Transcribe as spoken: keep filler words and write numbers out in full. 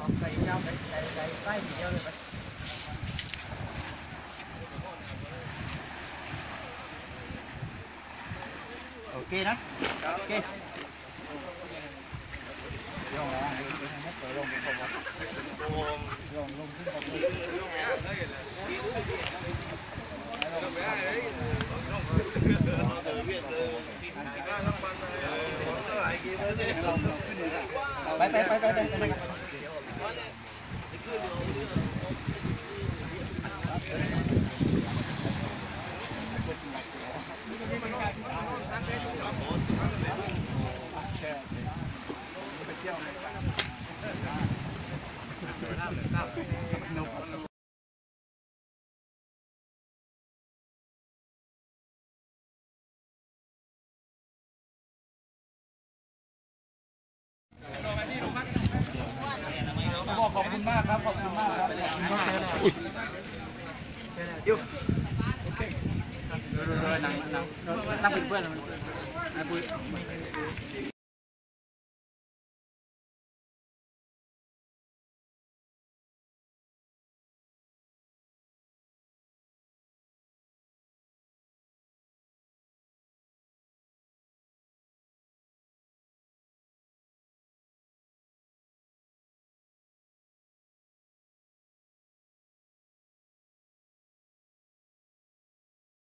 ใส่ยาวใส่ใส่ใส่ใต้เดียวเลยไปโอเคนะโอเคลงแล้วลงลงลงลงขึ้นไปไปไปไปไปไปขอบคุณมากครับขอบคุณมากครับยูโอเคนั่งนั่งนั่งเป็นเพื่อนนะปุ้ย